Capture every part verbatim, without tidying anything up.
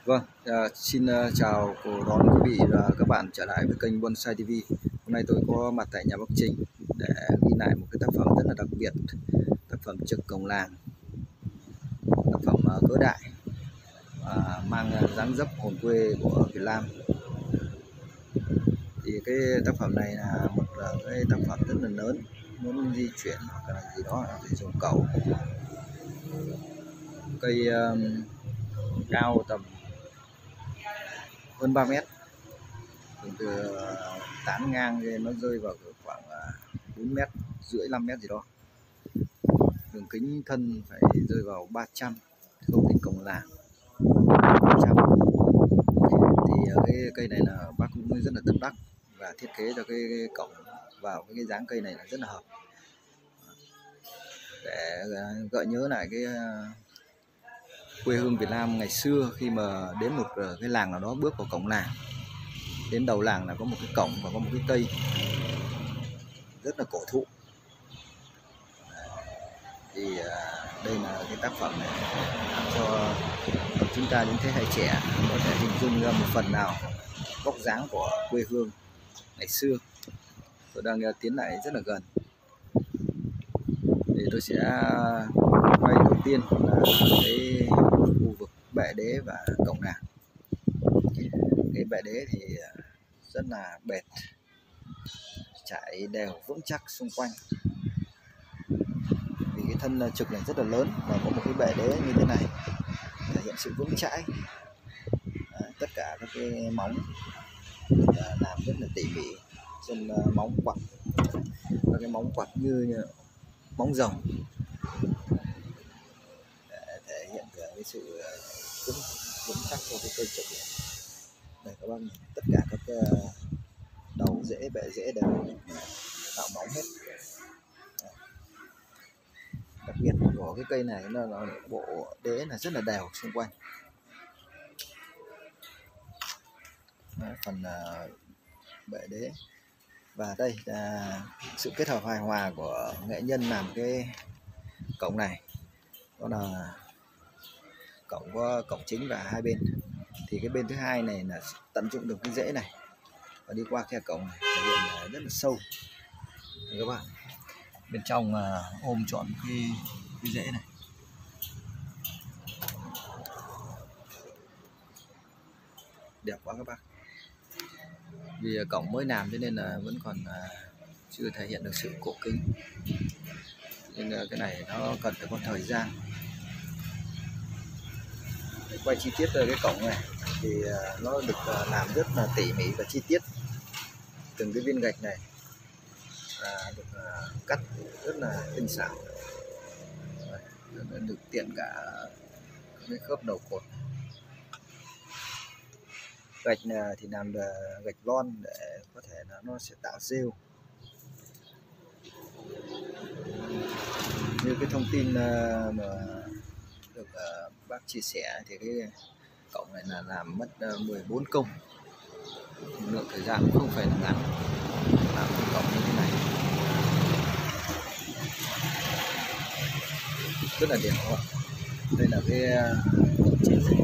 Vâng, à, xin à, chào cô đón quý vị và các bạn trở lại với kênh Bonsai ti vi. Hôm nay tôi có mặt tại nhà bác Trình để ghi lại một cái tác phẩm rất là đặc biệt, tác phẩm Trực Cổng Làng, tác phẩm à, cỡ đại và mang à, dáng dấp hồn quê của Việt Nam. Thì cái tác phẩm này là một à, cái tác phẩm rất là lớn, muốn di chuyển hoặc là gì đó là phải dùng cẩu. Cây uh, cao tầm hơn ba mét, từ tán ngang lên nó rơi vào khoảng bốn mét rưỡi năm mét gì đó, đường kính thân phải rơi vào ba trăm, không tính cổng làng ba trăm. Thì cái cây này là bác cũng rất là tâm đắc và thiết kế cho cái, cái cổng vào cái dáng cây này là rất là hợp, để gợi nhớ lại cái quê hương Việt Nam ngày xưa. Khi mà đến một cái làng nào đó, bước vào cổng làng, đến đầu làng là có một cái cổng và có một cái cây rất là cổ thụ. Thì đây là cái tác phẩm này làm cho chúng ta, những thế hệ trẻ, có thể hình dung ra một phần nào góc dáng của quê hương ngày xưa. Tôi đang tiến lại rất là gần, thì tôi sẽ quay đầu tiên là cái khu vực bệ đế và cổng làng. Cái bệ đế thì rất là bệt, trải đều vững chắc xung quanh, vì cái thân trực này rất là lớn và có một cái bệ đế như thế này thể hiện sự vững chãi. Đấy, tất cả các cái móng làm rất là tỉ mỉ, trên móng quặt, các cái móng quặt như, như móng rồng, để thể hiện cái sự vững vững chắc của cái cây trực này. Đây các bác nhìn, tất cả các đầu rễ, bệ rễ đều tạo móng hết. Đặc biệt của cái cây này nó là bộ đế là rất là đều xung quanh. Đấy, phần uh, bệ đế. Và đây là sự kết hợp hài hòa của nghệ nhân làm cái cổng này, đó là cổng có cổng chính và hai bên. Thì cái bên thứ hai này là tận dụng được cái rễ này và đi qua khe cổng này, thể hiện rất là sâu. Đấy các bạn, bên trong uh, ôm trọn cái cái rễ này. Đẹp quá các bác. Vì cổng mới làm cho nên là vẫn còn uh, chưa thể hiện được sự cổ kính, nên uh, cái này nó cần phải có thời gian. Để quay chi tiết về cái cổng này thì uh, nó được uh, làm rất là tỉ mỉ và chi tiết. Từng cái viên gạch này uh, được uh, cắt rất là tinh xảo, được tiện cả cái khớp đầu cột. Gạch thì làm là gạch lon để có thể là nó sẽ tạo rêu. Như cái thông tin mà được bác chia sẻ thì cái cổng này là làm mất mười bốn công, lượng thời gian cũng không phải là ngắn làm cái cổng như thế này, rất là đẹp. Đây là cái trên này,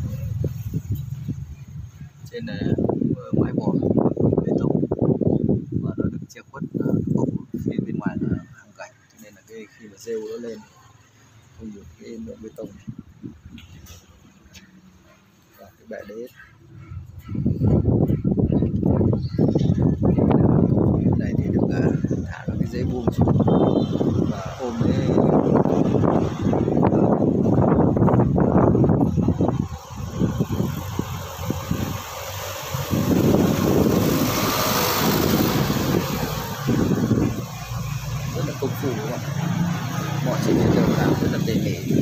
trên này mái bò bê tông và nó được che khuất bọc phía bên ngoài là hàng gạch, nên là cái khi mà rêu nó lên không được cái lượng bê tông này. Và cái bệ đế này thì được thả vào cái dây buông xuống và ôm cái rất là công phu, đúng không? Mọi chi tiết đều làm rất là tỉ mỉ.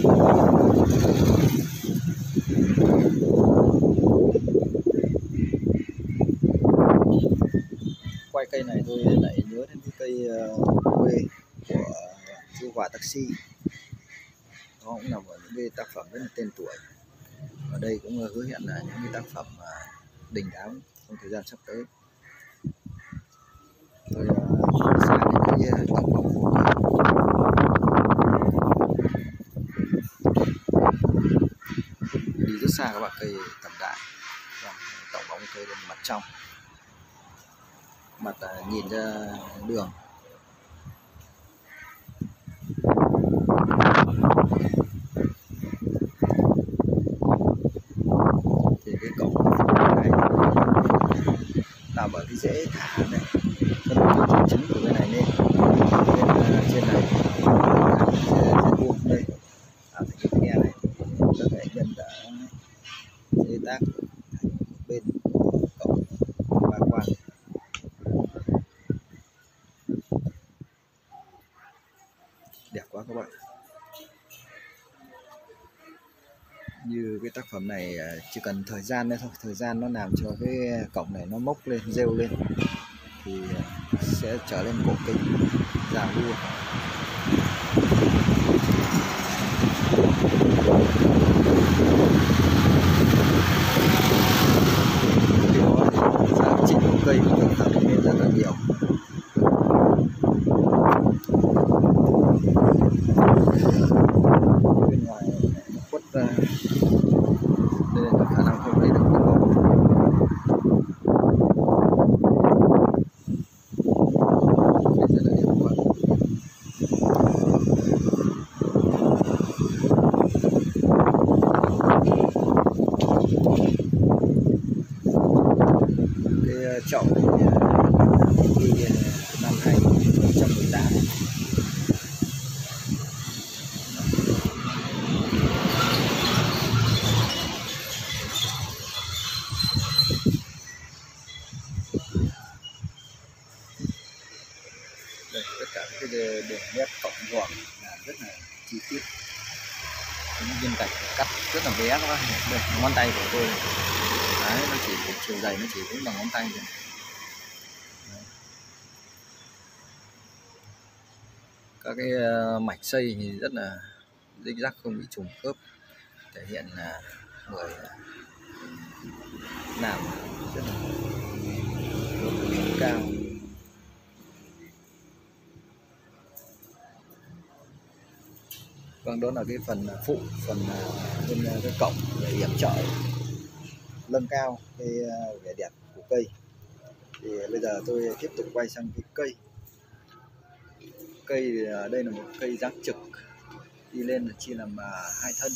Quay cây này tôi lại nhớ đến cái cây quê của chú Hòa Taxi, nó cũng là một những cái tác phẩm rất là tên tuổi. Ở đây cũng hứa hẹn là những cái tác phẩm đình đám trong thời gian sắp tới. Tôi xa những cái tác phẩm đi rất xa các bạn, cây tầm đại. Và tổng bóng cây lên mặt trong, mặt là nhìn ra đường. Thì cái cổng này tạo bởi cái dễ thả này, phân cái trứng của cái này lên lên trên này, trên vuông đây tạo thành cái nghe này. Các nghệ nhân đã chế tác thành một bên cổng ba quan. Đẹp quá các bạn. Như cái tác phẩm này chỉ cần thời gian nữa thôi, thời gian nó làm cho cái cổng này nó mốc lên, rêu lên thì sẽ trở lên cổ kính già vua. Điều giá trị của cây cũng được tạo nên rất là nhiều. Bên ngoài nó quất ra nên là khả năng không lấy được cái bóng. Rất là đẹp quá. Cái chậu này thì năm hai nghìn không trăm mười tám. Đây, tất cả cái đường nét cổng gọn là rất là chi tiết. Những viên gạch cắt rất là bé các bạn. Đây, ngón tay của tôi này. Đấy, nó chỉ chiều dày nó chỉ cũng bằng ngón tay rồi. Đấy. Các cái mạch xây thì rất là rích rắc, không bị trùng khớp, thể hiện là người làm rất là cao. Vâng, đó là cái phần phụ, phần bên cái cổng để yểm trợ nâng cao cái vẻ đẹp của cây. Thì bây giờ tôi tiếp tục quay sang cái cây. Cây thì đây là một cây dáng trực, đi lên là chia làm hai thân.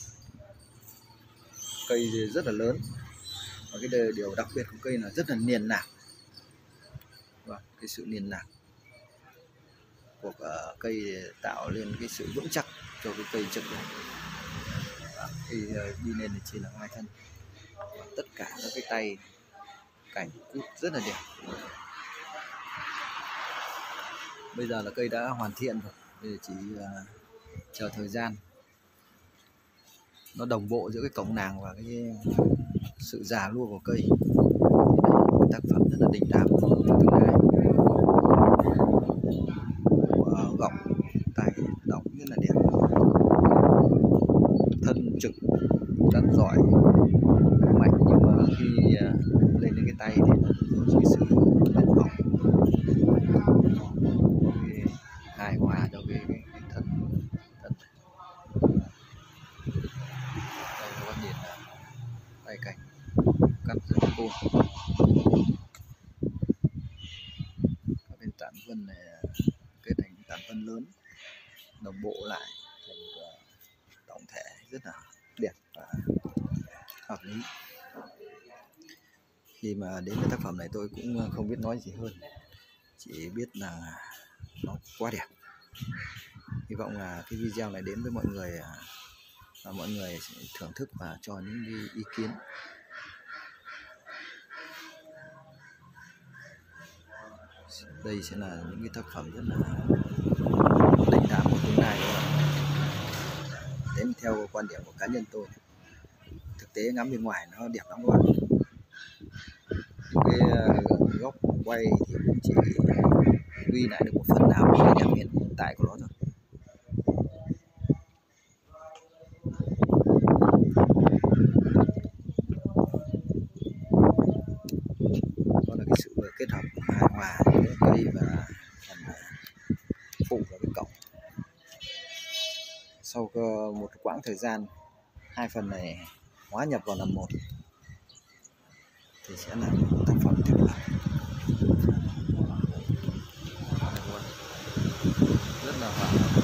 Cây thì rất là lớn, và cái điều đặc biệt của cây là rất là niền nạc. Và cái sự niền nạc của cây tạo lên cái sự vững chắc cho cái cây trực này. Khi đi lên thì chỉ là hai thân, và tất cả các cái tay cảnh cút rất là đẹp. Bây giờ là cây đã hoàn thiện rồi, bây giờ chỉ uh, chờ thời gian nó đồng bộ giữa cái cổng nàng và cái sự già nua của cây. Cái tác phẩm rất là đình đám của tương lai, của góc tay đóng rất là đẹp, thân trực rắn giỏi mạnh, nhưng mà khi uh, lên đến cái tay thì nó có cái sự mềm mỏng, hài hòa cho cái, cái, cái thân thân. Đây các bạn nhìn là tay cảnh cắt rất là khô. Các bên tán vân này kết thành tán vân lớn, đồng bộ lại thành tổng thể rất là đẹp và hợp lý. Khi mà đến với tác phẩm này tôi cũng không biết nói gì hơn, chỉ biết là nó quá đẹp. Hy vọng là cái video này đến với mọi người và mọi người sẽ thưởng thức và cho những ý kiến. Đây sẽ là những cái tác phẩm rất là đỉnh đám của tương lai. Đến theo quan điểm của cá nhân tôi, thực tế ngắm bên ngoài nó đẹp lắm các bạn. Cái góc quay thì cũng chỉ ghi lại được một phần nào của cái đẹp hiện tại của nó thôi. Đó là cái sự kết hợp hài hòa giữa cây và phần phụ và cái cổng. Sau một quãng thời gian, hai phần này hóa nhập vào làm một thì sẽ là một tác phẩm tuyệt vời, rất là hòa hợp.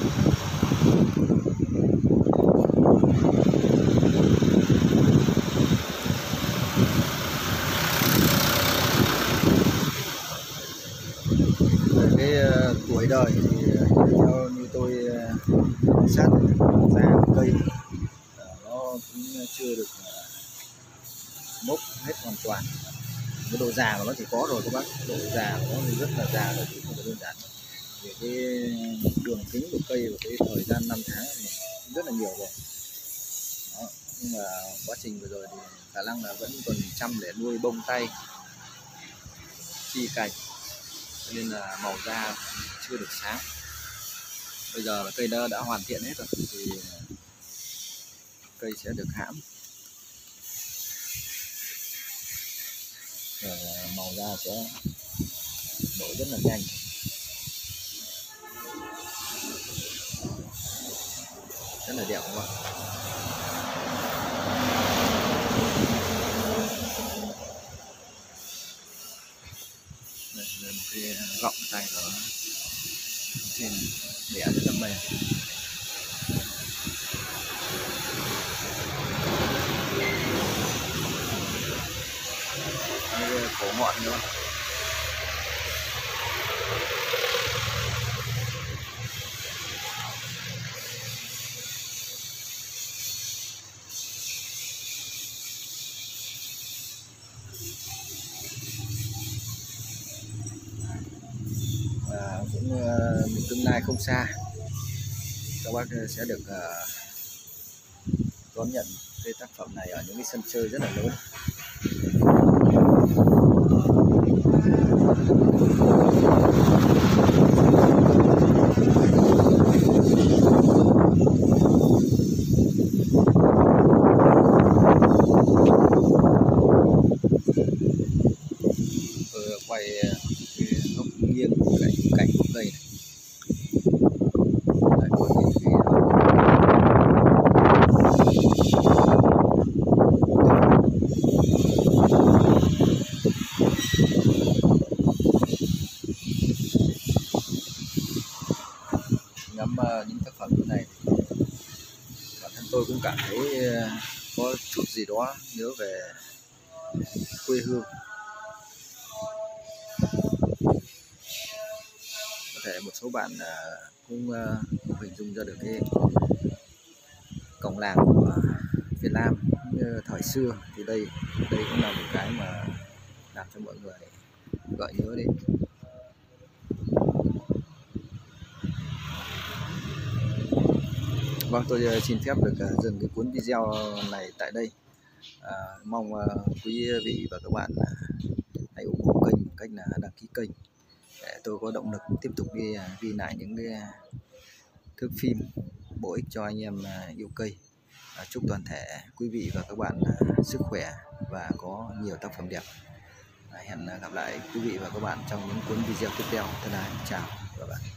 Cái uh, tuổi đời thì uh, theo như tôi uh, sát ra cây uh, nó cũng chưa được uh, mốc hết hoàn toàn. Cái độ già của nó thì có rồi các bác, độ già của nó thì rất là già rồi chứ không phải đơn giản. Vì cái đường kính của cây và cái thời gian năm tháng thì rất là nhiều rồi. Đó. Nhưng mà quá trình vừa rồi thì khả năng là vẫn còn chăm để nuôi bông tay, chi cành, nên là màu da chưa được sáng. Bây giờ là cây đã, đã hoàn thiện hết rồi thì cây sẽ được hãm, rồi màu da sẽ đổi rất là nhanh, rất là đẹp các bạn. Đây là một cái gọng tay nó trên đẻ rất là mềm. Đây cổ ngọn nữa. Và cũng một tương lai không xa các bác sẽ được uh, đón nhận cái tác phẩm này ở những cái sân chơi rất là lớn. Vừa quay cái góc nghiêng cạnh cạnh của cây này. Đấy, có những cái ngắm uh, những tác phẩm như này thì bản thân tôi cũng cảm thấy uh, có chút gì đó nhớ về quê hương. Có thể một số bạn uh, cũng uh, hình dung ra được cái cổng làng của Việt Nam như thời xưa, thì đây đây cũng là một cái mà làm cho mọi người gợi nhớ đến. Vâng, tôi xin phép được dừng cái cuốn video này tại đây. À, mong quý vị và các bạn hãy ủng hộ kênh bằng cách là đăng ký kênh để tôi có động lực tiếp tục đi ghi lại những cái thước phim bổ ích cho anh em yêu cây. À, chúc toàn thể quý vị và các bạn sức khỏe và có nhiều tác phẩm đẹp. À, hẹn gặp lại quý vị và các bạn trong những cuốn video tiếp theo. Thân ái chào các bạn.